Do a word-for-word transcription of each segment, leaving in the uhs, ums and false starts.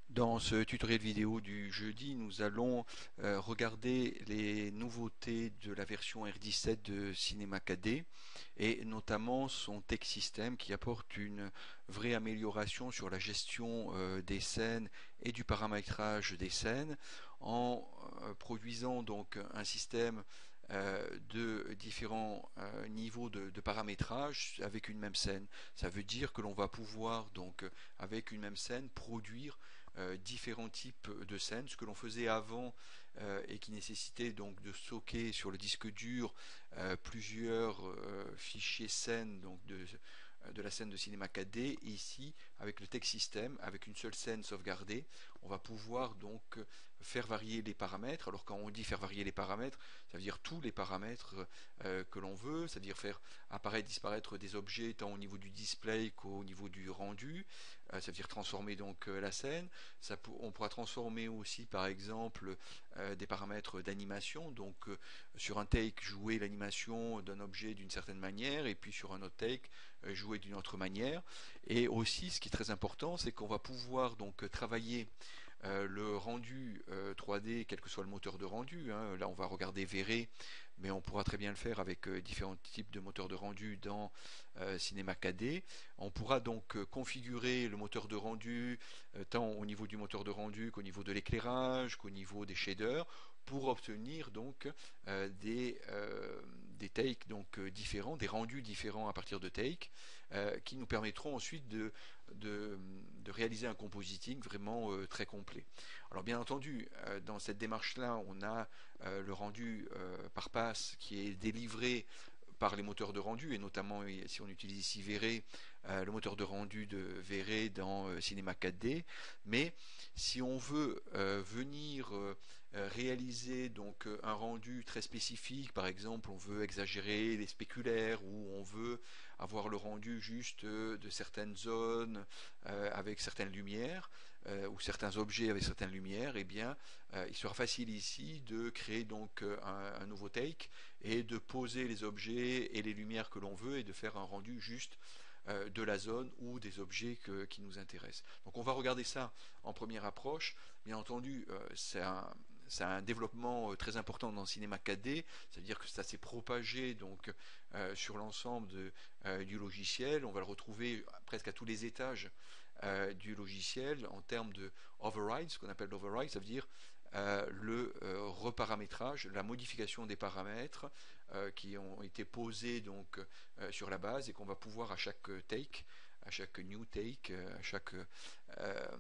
Dans ce tutoriel vidéo du jeudi, nous allons euh, regarder les nouveautés de la version R dix-sept de Cinema K D et notamment son text system qui apporte une vraie amélioration sur la gestion euh, des scènes et du paramétrage des scènes en euh, produisant donc un système euh, de différents euh, niveaux de, de paramétrage avec une même scène. Ça veut dire que l'on va pouvoir donc avec une même scène produire euh, différents types de scènes, ce que l'on faisait avant euh, et qui nécessitait donc de stocker sur le disque dur euh, plusieurs euh, fichiers scènes donc de, de la scène de cinéma quatre D. Et ici, avec le text system, avec une seule scène sauvegardée, on va pouvoir donc faire varier les paramètres. Alors quand on dit faire varier les paramètres, ça veut dire tous les paramètres euh, que l'on veut, c'est-à-dire faire apparaître, disparaître des objets tant au niveau du display qu'au niveau du rendu. Euh, ça veut dire transformer donc euh, la scène. Ça, on pourra transformer aussi par exemple euh, des paramètres d'animation. Donc euh, sur un take, jouer l'animation d'un objet d'une certaine manière et puis sur un autre take, euh, jouer d'une autre manière. Et aussi, ce qui est très important, c'est qu'on va pouvoir donc travailler euh, le rendu euh, trois D, quel que soit le moteur de rendu. Hein. Là, on va regarder V R E, mais on pourra très bien le faire avec euh, différents types de moteurs de rendu dans euh, Cinema K D. On pourra donc euh, configurer le moteur de rendu euh, tant au niveau du moteur de rendu qu'au niveau de l'éclairage, qu'au niveau des shaders, pour obtenir donc euh, des, euh, des takes donc euh, différents, des rendus différents à partir de takes, euh, qui nous permettront ensuite de, de, de réaliser un compositing vraiment euh, très complet. Alors bien entendu, euh, dans cette démarche-là, on a euh, le rendu euh, par passe qui est délivré par les moteurs de rendu, et notamment si on utilise ici V R E, euh, le moteur de rendu de V R E dans euh, Cinema quatre D. Mais si on veut euh, venir euh, réaliser donc un rendu très spécifique, par exemple on veut exagérer les spéculaires ou on veut avoir le rendu juste de certaines zones euh, avec certaines lumières euh, ou certains objets avec certaines lumières, eh bien euh, il sera facile ici de créer donc un, un nouveau take et de poser les objets et les lumières que l'on veut et de faire un rendu juste euh, de la zone ou des objets que, qui nous intéressent. Donc on va regarder ça en première approche. Bien entendu, euh, c'est un, c'est un développement très important dans le cinéma quatre D, c'est-à-dire que ça s'est propagé donc euh, sur l'ensemble de, euh, du logiciel. On va le retrouver presque à tous les étages euh, du logiciel en termes de override. Ce qu'on appelle l'override, ça veut dire euh, le euh, reparamétrage, la modification des paramètres euh, qui ont été posés donc euh, sur la base et qu'on va pouvoir à chaque take, à chaque new take, à chaque euh,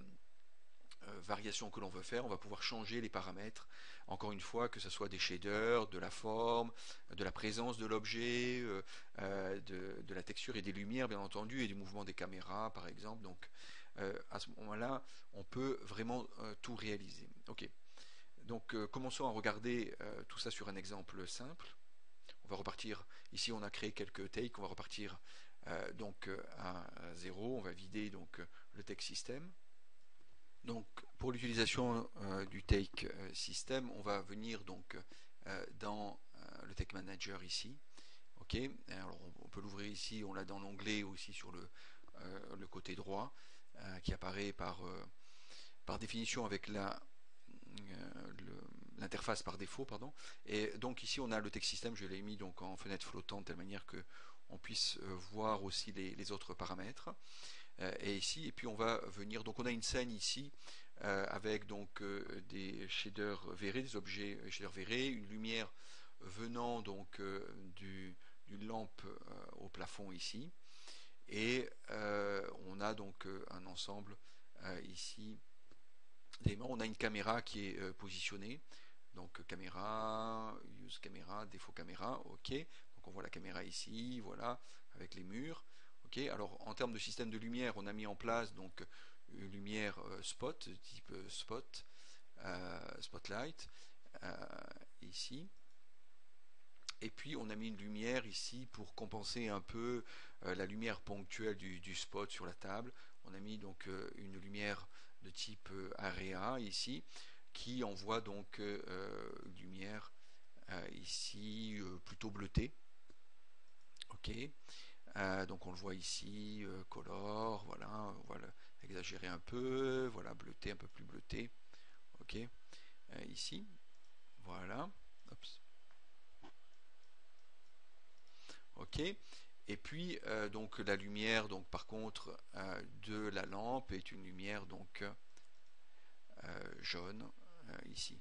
euh, variation que l'on veut faire, on va pouvoir changer les paramètres. Encore une fois, que ce soit des shaders, de la forme, de la présence de l'objet, euh, euh, de, de la texture et des lumières, bien entendu, et du mouvement des caméras, par exemple. Donc, euh, à ce moment-là, on peut vraiment euh, tout réaliser. Ok. Donc, euh, commençons à regarder euh, tout ça sur un exemple simple. On va repartir. Ici, on a créé quelques takes. On va repartir euh, donc à, à zéro. On va vider donc le text system. Donc pour l'utilisation euh, du Take euh, System, on va venir donc euh, dans euh, le Take Manager ici. Ok. Alors on peut l'ouvrir ici, on l'a dans l'onglet aussi sur le, euh, le côté droit euh, qui apparaît par, euh, par définition avec la euh, l'interface par défaut, pardon. Et donc ici on a le text system, je l'ai mis donc en fenêtre flottante de telle manière que on puisse euh, voir aussi les, les autres paramètres. Euh, et ici, et puis on va venir, donc on a une scène ici euh, avec donc euh, des shaders V R E, des objets shaders V R E, une lumière venant donc euh, du, d'une lampe euh, au plafond ici, et euh, on a donc euh, un ensemble euh, ici d'éléments. On a une caméra qui est euh, positionnée, donc caméra, use caméra, défaut caméra, ok. Donc on voit la caméra ici, voilà, avec les murs. Ok. Alors en termes de système de lumière, on a mis en place donc une lumière euh, spot, type euh, spot, euh, spotlight, euh, ici. Et puis on a mis une lumière ici pour compenser un peu euh, la lumière ponctuelle du, du spot sur la table. On a mis donc euh, une lumière de type euh, area ici qui envoie donc euh, une lumière euh, ici euh, plutôt bleutée. Ok. Euh, donc on le voit ici, euh, color, voilà, voilà exagérer un peu, voilà, bleuté, un peu plus bleuté, ok, euh, ici, voilà, Oups. Ok, et puis euh, donc la lumière, donc par contre euh, de la lampe est une lumière donc euh, jaune euh, ici,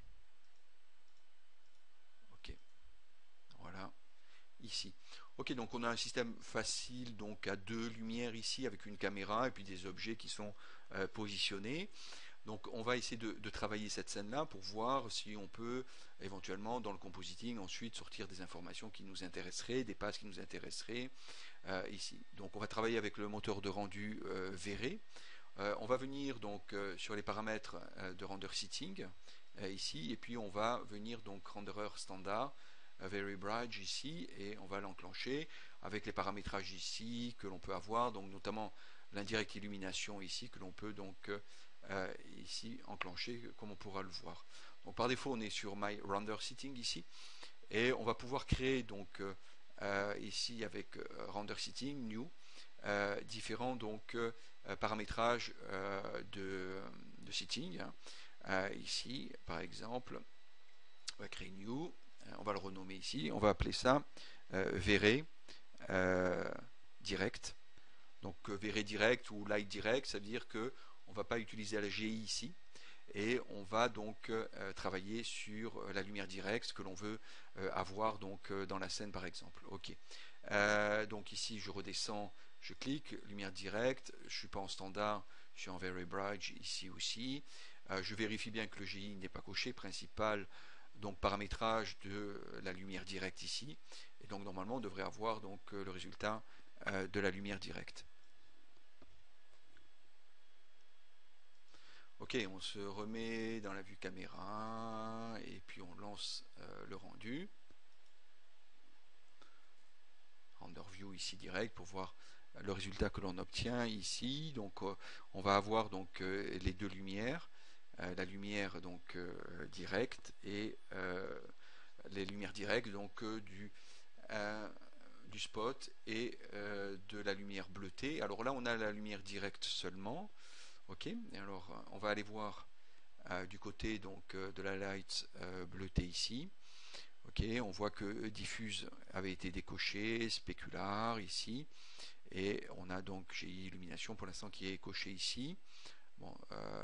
ok, voilà. Ici. Ok, donc on a un système facile donc à deux lumières ici avec une caméra et puis des objets qui sont euh, positionnés. Donc on va essayer de, de travailler cette scène-là pour voir si on peut éventuellement dans le compositing ensuite sortir des informations qui nous intéresseraient, des passes qui nous intéresseraient euh, ici. Donc on va travailler avec le moteur de rendu euh, Vray. Euh, on va venir donc euh, sur les paramètres euh, de render seating euh, ici et puis on va venir donc renderer standard euh, Vray Bridge ici et on va l'enclencher avec les paramétrages ici que l'on peut avoir, donc notamment l'indirect illumination ici que l'on peut donc euh, ici enclencher comme on pourra le voir. Donc par défaut on est sur My Render Setting ici et on va pouvoir créer donc euh, ici avec euh, Render Setting New euh, différents donc euh, paramétrages euh, de, de setting. Hein. Euh, ici par exemple on va créer New, euh, on va le renommer ici, on va appeler ça euh, Vray euh, Direct. Donc euh, Vray Direct ou Light Direct, ça veut dire que on ne va pas utiliser la G I ici et on va donc euh, travailler sur euh, la lumière directe que l'on veut euh, avoir donc euh, dans la scène par exemple. Ok. Euh, donc ici je redescends, je clique lumière directe, je suis pas en standard, je suis en Vray Bridge ici aussi. Euh, je vérifie bien que le G I n'est pas coché, principal donc paramétrage de la lumière directe ici et donc normalement on devrait avoir donc euh, le résultat euh, de la lumière directe. Ok, on se remet dans la vue caméra et puis on lance euh, le rendu. Render view ici direct pour voir le résultat que l'on obtient ici. Donc euh, on va avoir donc euh, les deux lumières, euh, la lumière donc euh, directe et euh, les lumières directes donc euh, du euh, du spot et euh, de la lumière bleutée. Alors là on a la lumière directe seulement. Ok, et alors on va aller voir euh, du côté donc euh, de la light euh, bleutée ici. Ok, on voit que diffuse avait été décoché, spécular ici, et on a donc G I illumination pour l'instant qui est coché ici. Bon, euh,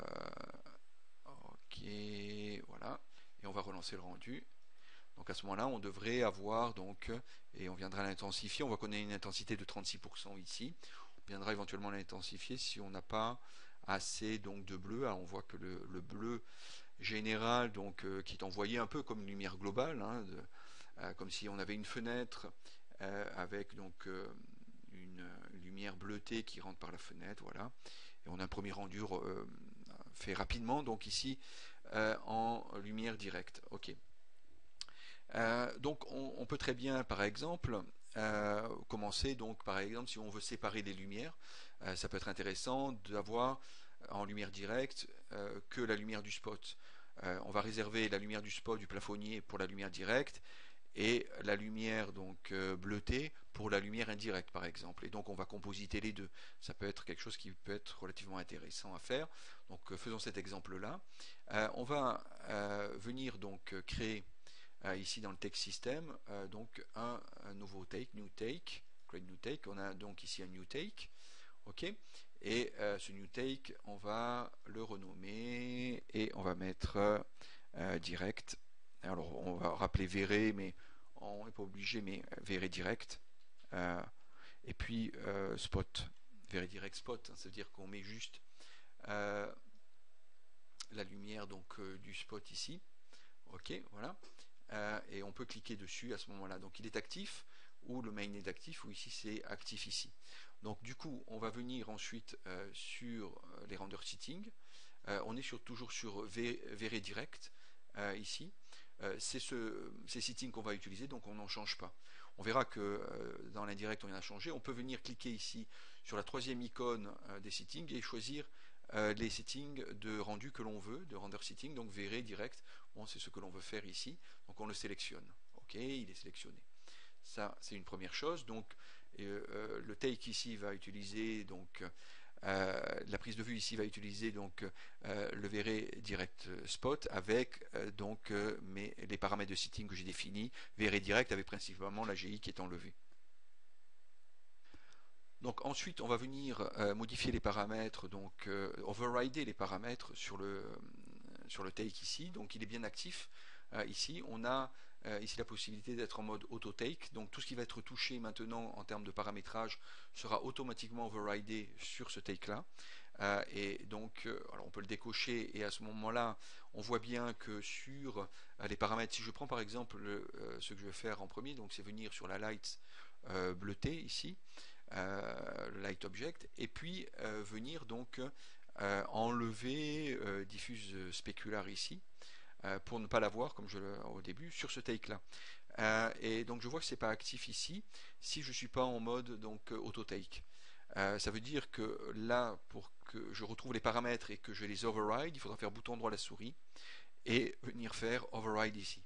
ok, voilà, et on va relancer le rendu. Donc à ce moment-là, on devrait avoir donc, et on viendra l'intensifier. On voit qu'on a une intensité de trente-six pour cent ici. On viendra éventuellement l'intensifier si on n'a pas assez donc de bleu. Alors on voit que le, le bleu général donc euh, qui est envoyé un peu comme une lumière globale, hein, de, euh, comme si on avait une fenêtre euh, avec donc euh, une, une lumière bleutée qui rentre par la fenêtre, voilà. Et on a un premier rendu euh, fait rapidement, donc ici euh, en lumière directe. Ok. Euh, donc on, on, peut très bien, par exemple, euh, commencer donc par exemple si on veut séparer les lumières, euh, ça peut être intéressant d'avoir en lumière directe euh, que la lumière du spot. Euh, on va réserver la lumière du spot du plafonnier pour la lumière directe et la lumière donc euh, bleutée pour la lumière indirecte par exemple. Et donc on va compositer les deux. Ça peut être quelque chose qui peut être relativement intéressant à faire. Donc euh, faisons cet exemple-là. Euh, on va euh, venir donc créer euh, ici dans le text system euh, donc un, un nouveau take, new take, create new take. On a donc ici un new take. Ok, et euh, ce new take, on va le renommer et on va mettre euh, direct. Alors on va rappeler Vray, mais on n'est pas obligé, mais Vray direct. Euh, et puis euh, spot, Vray direct spot, hein, ça veut dire qu'on met juste euh, la lumière donc euh, du spot ici. Ok, voilà. Euh, et on peut cliquer dessus à ce moment-là. Donc il est actif ou le main est actif ou ici c'est actif ici. Donc du coup on va venir ensuite euh, sur les render settings. Euh, on est sur, toujours sur Vray direct euh, ici. Euh, c'est ce, ces settings qu'on va utiliser, donc on n'en change pas. On verra que euh, dans l'indirect on en a changé. On peut venir cliquer ici sur la troisième icône euh, des settings et choisir euh, les settings de rendu que l'on veut, de render setting, donc Vray direct. Bon, c'est ce que l'on veut faire ici, donc on le sélectionne. Ok, il est sélectionné. Ça, c'est une première chose. Donc, euh, le take ici va utiliser donc euh, la prise de vue ici va utiliser donc euh, le V R Direct Spot avec euh, donc euh, mes, les paramètres de setting que j'ai définis, V R Direct avec principalement la G I qui est enlevée. Donc ensuite, on va venir euh, modifier les paramètres, donc euh, overrider les paramètres sur le, sur le take ici. Donc il est bien actif. Euh, ici, on a euh, ici la possibilité d'être en mode auto take. Donc tout ce qui va être touché maintenant en termes de paramétrage sera automatiquement overridé sur ce take là. Euh, et donc, euh, alors on peut le décocher et à ce moment-là, on voit bien que sur euh, les paramètres, si je prends par exemple le, euh, ce que je vais faire en premier, donc c'est venir sur la light euh, bleutée ici, euh, le light object, et puis euh, venir donc euh, enlever euh, diffuse spécular ici euh, pour ne pas l'avoir comme je le au début sur ce take là. Euh, et donc je vois que c'est pas actif ici si je suis pas en mode donc auto take. Euh, ça veut dire que là, pour que je retrouve les paramètres et que je les override, il faudra faire bouton droit à la souris et venir faire override ici.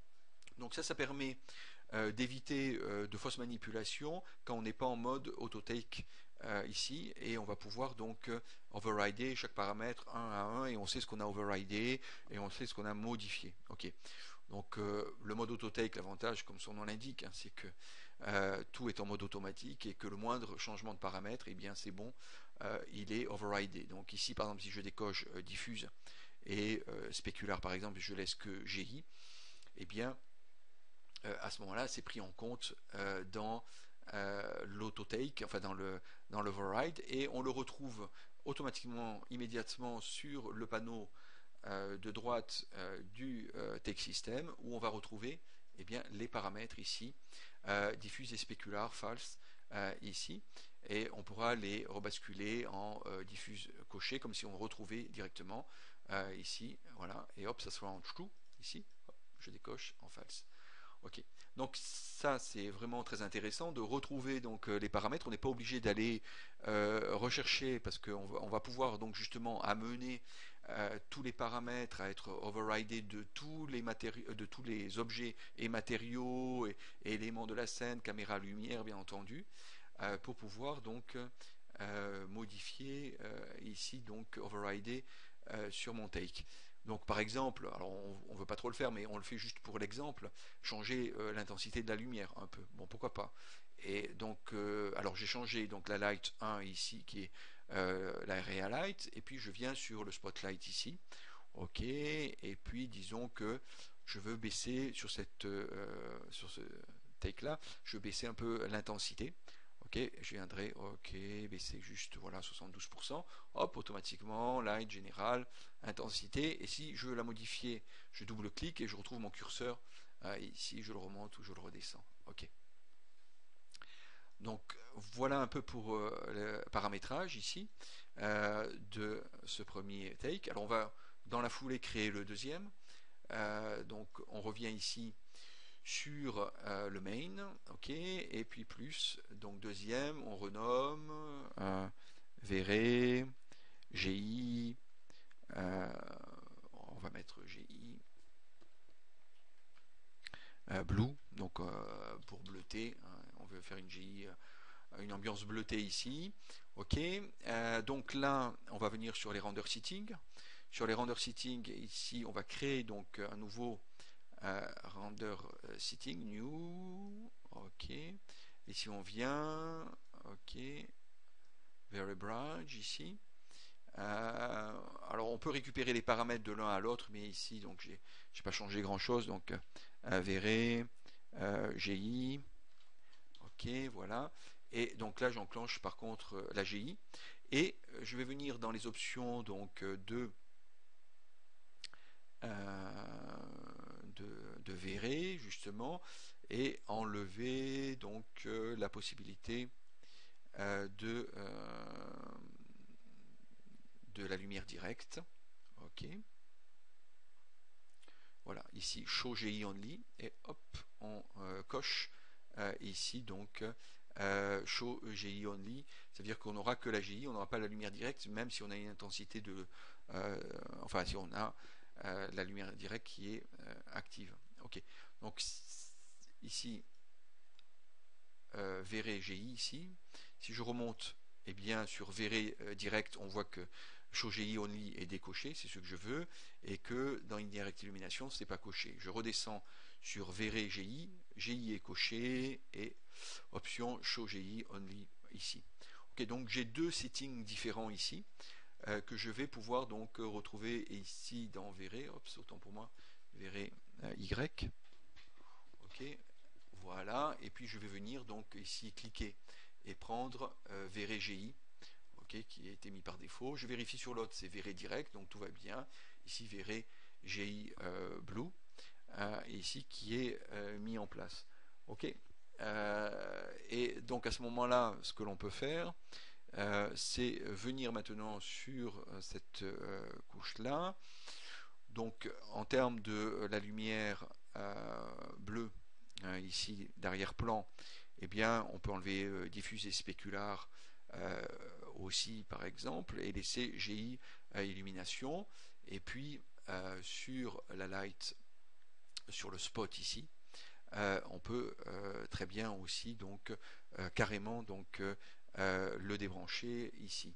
Donc ça, ça permet euh, d'éviter euh, de fausses manipulations quand on n'est pas en mode auto-take euh, ici, et on va pouvoir donc euh, overrider chaque paramètre un à un, et on sait ce qu'on a overridé et on sait ce qu'on a modifié. Ok. Donc euh, le mode auto-take, l'avantage, comme son nom l'indique, hein, c'est que euh, tout est en mode automatique et que le moindre changement de paramètre, eh bien c'est bon, euh, il est overridé. Donc ici, par exemple, si je décoche euh, diffuse et euh, spécular, par exemple, je laisse que G I, eh bien euh, à ce moment-là, c'est pris en compte euh, dans euh, l'auto-take, enfin dans le dans l'override, et on le retrouve automatiquement, immédiatement sur le panneau euh, de droite euh, du euh, take system, où on va retrouver eh bien, les paramètres ici, euh, diffuse et spécular, false, euh, ici, et on pourra les rebasculer en euh, diffuse coché, comme si on retrouvait directement euh, ici, voilà, et hop, ça sera en true, ici, hop, je décoche en false. Ok. Donc ça c'est vraiment très intéressant de retrouver donc euh, les paramètres. On n'est pas obligé d'aller euh, rechercher parce qu'on va, on va pouvoir donc justement amener euh, tous les paramètres à être overridés de tous les matériaux, de tous les objets et matériaux et, et éléments de la scène, caméra, lumière bien entendu, euh, pour pouvoir donc euh, modifier euh, ici donc overrider euh, sur mon take. Donc par exemple, alors on ne veut pas trop le faire, mais on le fait juste pour l'exemple, changer euh, l'intensité de la lumière un peu. Bon, pourquoi pas. Et donc, euh, alors j'ai changé donc la light un ici, qui est euh, la Area Light, et puis je viens sur le spotlight ici. Ok, et puis disons que je veux baisser sur cette euh, sur ce take là, je veux baisser un peu l'intensité. Ok, je viendrai, ok, baisser juste voilà soixante-douze pour cent. Hop, automatiquement, light général, intensité. Et si je veux la modifier, je double-clique et je retrouve mon curseur. Euh, ici, je le remonte ou je le redescends. Ok. Donc voilà un peu pour euh, le paramétrage ici euh, de ce premier take. Alors on va dans la foulée créer le deuxième. Euh, donc on revient ici sur euh, le main, ok, et puis plus, donc deuxième, on renomme euh, V R, G I, euh, on va mettre G I, euh, Blue, donc euh, pour bleuter, hein, on veut faire une G I, euh, une ambiance bleutée ici, ok, euh, donc là, on va venir sur les render settings, sur les render settings, ici, on va créer donc un nouveau Euh, render euh, setting new, ok, et si on vient, ok, very branch ici, euh, alors on peut récupérer les paramètres de l'un à l'autre, mais ici donc j'ai j'ai pas changé grand chose, donc euh, very euh, G I, ok, voilà, et donc là j'enclenche par contre euh, la G I, et euh, je vais venir dans les options donc euh, de euh, de, de verrer justement et enlever donc euh, la possibilité euh, de, euh, de la lumière directe. Ok. Voilà, ici show G I only et hop, on euh, coche euh, ici donc euh, show G I only, ça veut dire qu'on n'aura que la G I, on n'aura pas la lumière directe, même si on a une intensité de, euh, enfin si on a euh, la lumière directe qui est euh, active. Ok, donc ici euh, verrez G I ici, si je remonte eh bien sur Vray euh, direct, on voit que Show G I Only est décoché, c'est ce que je veux, et que dans Indirect Illumination, c'est pas coché. Je redescends sur Vray G I, G I est coché, et option Show G I Only ici. Ok, donc j'ai deux settings différents ici, euh, que je vais pouvoir donc retrouver ici dans Vray, hop, autant pour moi, Vray euh, Y. Ok, voilà, et puis je vais venir donc ici cliquer et prendre euh, Vray G I, okay, qui a été mis par défaut. Je vérifie sur l'autre, c'est Vray direct, donc tout va bien. Ici Vray G I euh, Blue, euh, et ici qui est euh, mis en place. Ok. Euh, et donc à ce moment-là, ce que l'on peut faire, euh, c'est venir maintenant sur euh, cette euh, couche-là. Donc en termes de euh, la lumière euh, bleue, euh, ici d'arrière-plan, eh bien on peut enlever euh, diffuse et spécular euh, aussi par exemple, et laisser G I à illumination. Et puis euh, sur la light, sur le spot ici, euh, on peut euh, très bien aussi donc euh, carrément donc euh, le débrancher ici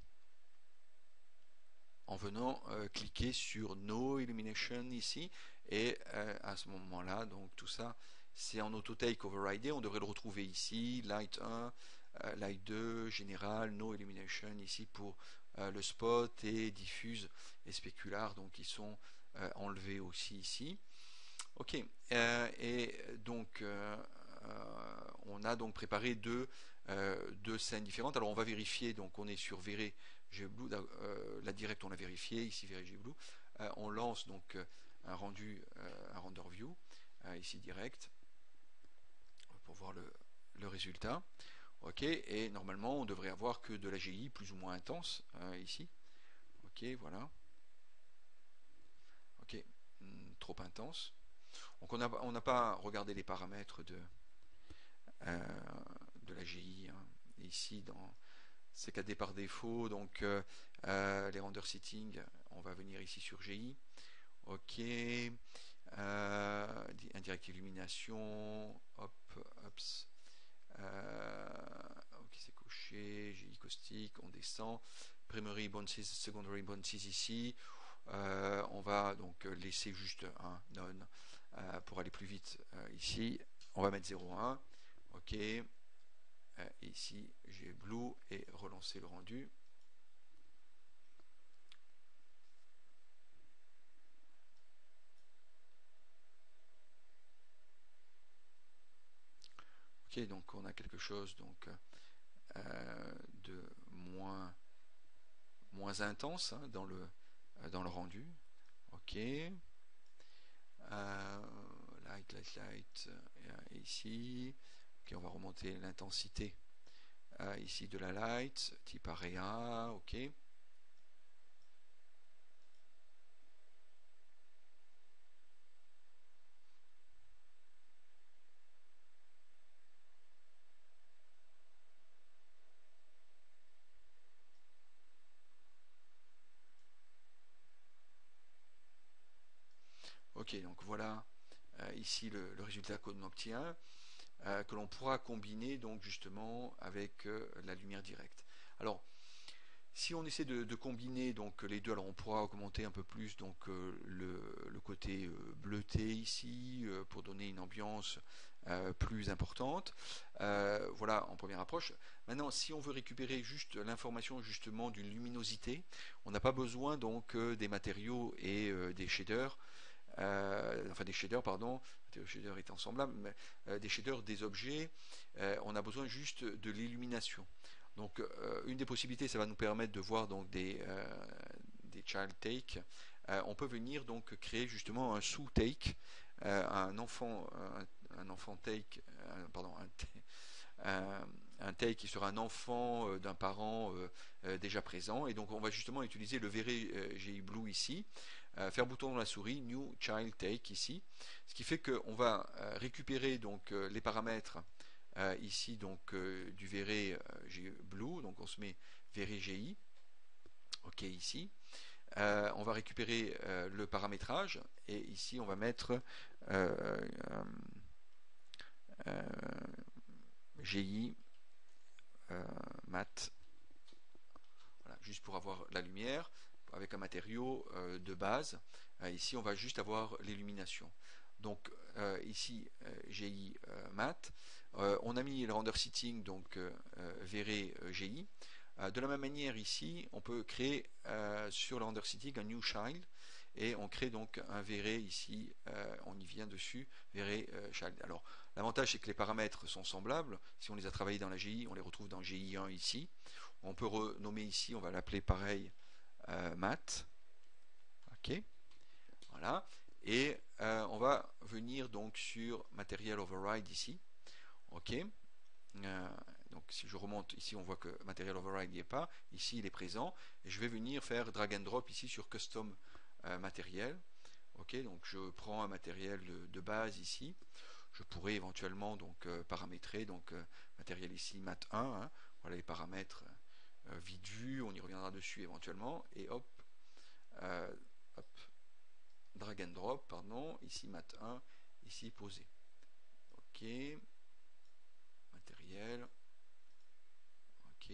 en venant euh, cliquer sur No Illumination ici, et euh, à ce moment là donc tout ça c'est en auto take override. On devrait le retrouver ici, light un, euh, light deux, général, No Illumination ici pour euh, le spot, et diffuse et spécular donc ils sont euh, enlevés aussi ici. Ok, euh, et donc euh, euh, on a donc préparé deux, euh, deux scènes différentes. Alors on va vérifier, donc on est sur Vray G Blue, euh, la direct on l'a vérifié, ici Vray G Blue. Euh, on lance donc euh, un rendu, euh, un render view, euh, ici direct, pour voir le, le résultat. Ok, et normalement on devrait avoir que de la G I plus ou moins intense euh, ici. Ok, voilà. Ok, hmm, trop intense. Donc on n'a on pas regardé les paramètres de, euh, de la G I hein. Ici dans C K D par défaut, donc euh, euh, les render settings, on va venir ici sur G I. Ok, euh, indirect illumination, hop, hops. Euh, ok, c'est coché, G I caustique, on descend. Primary bounces, secondary bounces ici. Euh, on va donc laisser juste un non euh, pour aller plus vite euh, ici. On va mettre zéro virgule un. Ok. Euh, ici, j'ai Blue et relancer le rendu. Ok, donc on a quelque chose donc euh, de moins moins intense hein, dans le dans le rendu. Ok. Euh, light, light, light. Et ici, ok, on va remonter l'intensité euh, ici de la light, type area. Ok. Ok, donc voilà euh, ici le, le résultat qu'on obtient, euh, que l'on pourra combiner donc justement avec euh, la lumière directe. Alors, si on essaie de, de combiner donc les deux, alors on pourra augmenter un peu plus donc euh, le, le côté euh, bleuté ici euh, pour donner une ambiance euh, plus importante. Euh, voilà en première approche. Maintenant, si on veut récupérer juste l'information justement d'une luminosité, on n'a pas besoin donc euh, des matériaux et euh, des shaders. Euh, enfin des shaders pardon, des shaders étant semblables, mais euh, des shaders des objets, euh, on a besoin juste de l'illumination. Donc euh, une des possibilités, ça va nous permettre de voir donc des, euh, des child take. Euh, on peut venir donc créer justement un sous take, euh, un enfant, un, un enfant take, euh, pardon, un, un, un take qui sera un enfant euh, d'un parent euh, euh, déjà présent. Et donc on va justement utiliser le Vray euh, G I Blue ici, euh, faire bouton dans la souris, New Child Take ici, ce qui fait qu'on va euh, récupérer donc euh, les paramètres euh, ici donc euh, du Vray euh, Blue, donc on se met Vray G I, ok ici. Euh, on va récupérer euh, le paramétrage et ici on va mettre euh, euh, G I euh, mat juste pour avoir la lumière, avec un matériau euh, de base. Euh, ici, on va juste avoir l'illumination. Donc euh, ici, euh, G I euh, mat. Euh, on a mis le render setting, donc euh, Vray euh, G I. Euh, de la même manière, ici, on peut créer euh, sur le render setting un new child. Et on crée donc un Vray ici, euh, on y vient dessus, Vray euh, child. Alors, l'avantage, c'est que les paramètres sont semblables. Si on les a travaillés dans la G I, on les retrouve dans G I un ici. On peut renommer ici, on va l'appeler pareil, euh, mat. Ok, voilà. Et euh, on va venir donc sur Material Override ici. Ok. Euh, donc si je remonte ici, on voit que Material Override n'y est pas. Ici, il est présent. Et je vais venir faire drag and drop ici sur Custom euh, Matériel. Ok, donc je prends un matériel de, de base ici. Je pourrais éventuellement donc euh, paramétrer donc euh, matériel ici mat un. Hein. Voilà les paramètres euh, vite vus. On y reviendra dessus éventuellement. Et hop, euh, hop, drag and drop, pardon, ici mat un, ici posé. Ok, matériel, ok,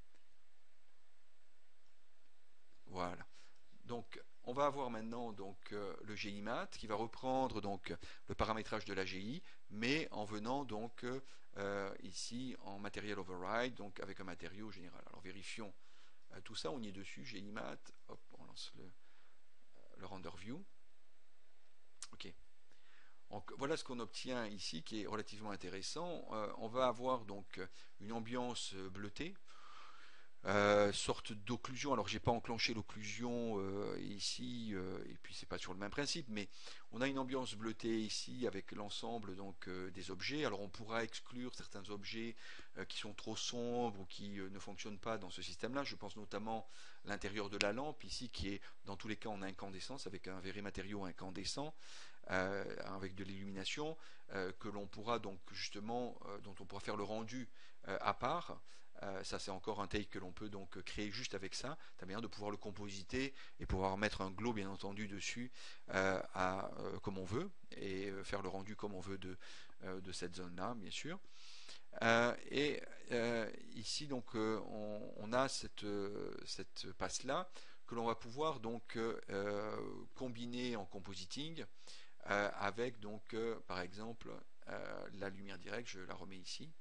voilà. Donc on va avoir maintenant donc euh, le G I mat qui va reprendre donc le paramétrage de la G I, mais en venant donc euh, ici en matériel override, donc avec un matériau général. Alors vérifions euh, tout ça, on y est dessus, G I mat, hop, on lance le, le render view. Ok. Donc, voilà ce qu'on obtient ici qui est relativement intéressant. Euh, on va avoir donc une ambiance bleutée, euh, sorte d'occlusion. Alors j'ai pas enclenché l'occlusion euh, ici, euh, et puis c'est pas sur le même principe, mais on a une ambiance bleutée ici avec l'ensemble donc euh, des objets. Alors on pourra exclure certains objets euh, qui sont trop sombres ou qui euh, ne fonctionnent pas dans ce système-là. Je pense notamment à l'intérieur de la lampe ici qui est dans tous les cas en incandescence avec un Vray matériau incandescent. Euh, avec de l'illumination euh, que l'on pourra donc justement euh, dont on pourra faire le rendu euh, à part. Euh, ça c'est encore un take que l'on peut donc créer juste avec ça. T'as bien de pouvoir le compositer et pouvoir mettre un glow bien entendu dessus euh, à, euh, comme on veut et faire le rendu comme on veut de, euh, de cette zone là bien sûr. Euh, et euh, ici donc euh, on, on a cette, euh, cette passe là que l'on va pouvoir donc euh, combiner en compositing euh, avec donc euh, par exemple euh, la lumière directe, je la remets ici,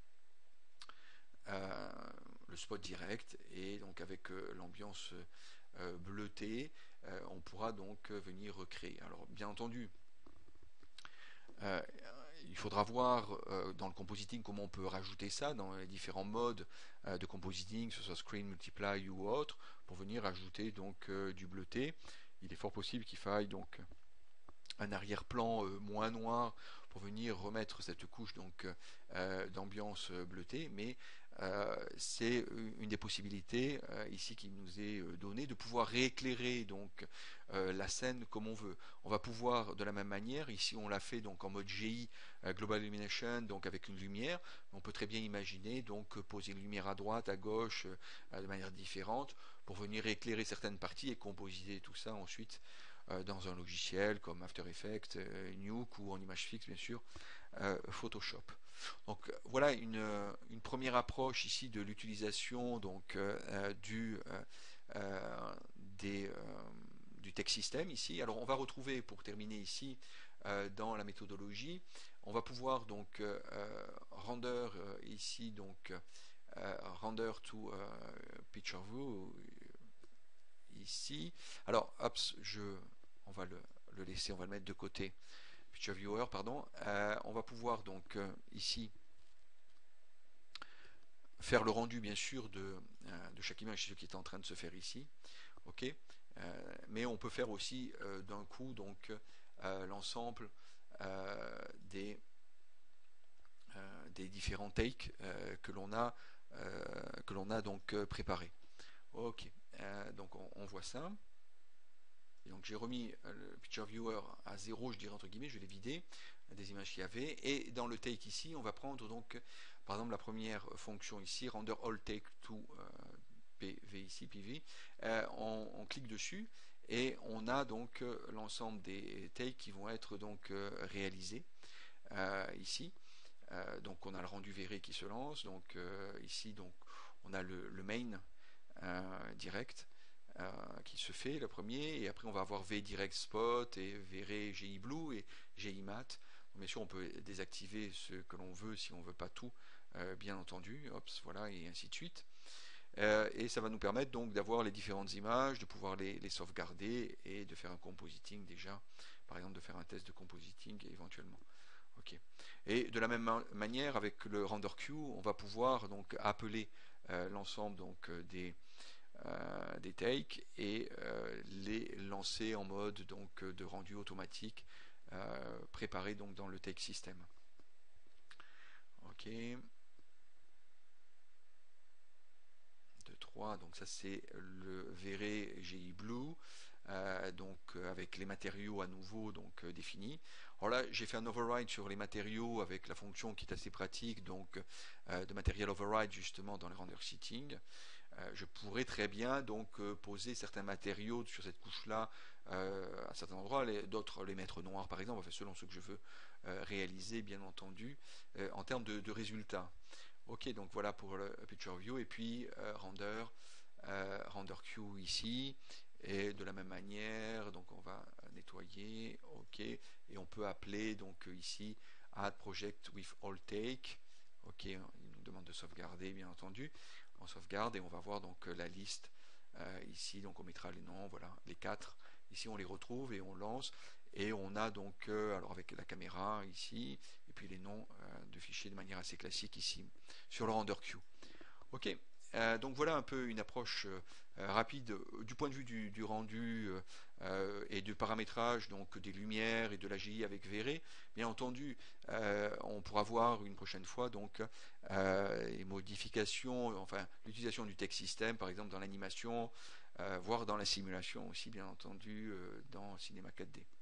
euh, le spot direct et donc avec euh, l'ambiance euh, bleutée, euh, on pourra donc venir recréer. Alors bien entendu, euh, il faudra voir euh, dans le compositing comment on peut rajouter ça dans les différents modes euh, de compositing, que ce soit screen, multiply ou autre, pour venir ajouter donc euh, du bleuté. Il est fort possible qu'il faille donc un arrière-plan euh, moins noir pour venir remettre cette couche donc euh, d'ambiance bleutée, mais euh, c'est une des possibilités euh, ici qui nous est donnée de pouvoir rééclairer donc euh, la scène comme on veut. On va pouvoir de la même manière, ici on l'a fait donc en mode G I euh, Global Illumination, donc avec une lumière, on peut très bien imaginer donc poser une lumière à droite, à gauche, euh, de manière différente pour venir éclairer certaines parties et compositer tout ça ensuite dans un logiciel comme After Effects, euh, Nuke ou en image fixe bien sûr, euh, Photoshop. Donc voilà une, une première approche ici de l'utilisation donc euh, du euh, des euh, du text system ici. Alors on va retrouver pour terminer ici euh, dans la méthodologie, on va pouvoir donc euh, render euh, ici donc euh, render to euh, picture view ici. Alors, hop, je, on va le, le laisser, on va le mettre de côté. Picture Viewer, pardon. Euh, on va pouvoir donc euh, ici faire le rendu bien sûr de, euh, de chaque image, ce qui est en train de se faire ici. Ok. Euh, mais on peut faire aussi euh, d'un coup donc euh, l'ensemble euh, des euh, des différents takes euh, que l'on a euh, que l'on a donc euh, préparés. Ok. Euh, donc on, on voit ça. Et donc j'ai remis le Picture Viewer à zéro, je dirais entre guillemets, je l'ai vidé des images qu'il y avait. Et dans le take ici, on va prendre donc, par exemple, la première fonction ici, render all take to euh, P V ici, P V. Euh, on, on clique dessus et on a donc euh, l'ensemble des takes qui vont être donc euh, réalisés euh, ici. Euh, donc on a le rendu Vray qui se lance. Donc euh, ici, donc on a le, le main euh, direct euh, qui se fait, le premier, et après on va avoir V Direct Spot et V-Ray G I Blue et G I Matte. Bien sûr, on peut désactiver ce que l'on veut si on ne veut pas tout, euh, bien entendu, Ops, voilà, et ainsi de suite. Euh, et ça va nous permettre donc d'avoir les différentes images, de pouvoir les, les sauvegarder et de faire un compositing déjà, par exemple de faire un test de compositing éventuellement. Ok. Et de la même ma manière, avec le render queue, on va pouvoir donc appeler euh, l'ensemble donc euh, des euh, des takes et euh, les lancer en mode donc de rendu automatique euh, préparé donc dans le take system. Ok. deux, trois, donc ça c'est le V-Ray G I Blue. Euh, donc euh, avec les matériaux à nouveau donc euh, définis. Alors là j'ai fait un override sur les matériaux avec la fonction qui est assez pratique donc euh, de material override justement dans les render settings. Euh, je pourrais très bien donc euh, poser certains matériaux sur cette couche là euh, à certains endroits, d'autres les mettre noirs par exemple, enfin, selon ce que je veux euh, réaliser bien entendu euh, en termes de, de résultats. Ok, donc voilà pour le picture view et puis euh, render euh, render queue ici et de la même manière donc on va nettoyer, ok, et on peut appeler donc ici add project with all take, ok, il nous demande de sauvegarder bien entendu, on sauvegarde et on va voir donc la liste euh, ici, donc on mettra les noms, voilà, les quatre, ici on les retrouve et on lance et on a donc euh, alors avec la caméra ici et puis les noms euh, de fichiers de manière assez classique ici sur le render queue. Ok, euh, donc voilà un peu une approche euh, rapide euh, du point de vue du, du rendu euh, euh, et du paramétrage donc des lumières et de l'A G I avec V-Ray. Bien entendu, euh, on pourra voir une prochaine fois donc euh, les modifications, enfin l'utilisation du text system par exemple dans l'animation, euh, voire dans la simulation aussi bien entendu euh, dans Cinema quatre D.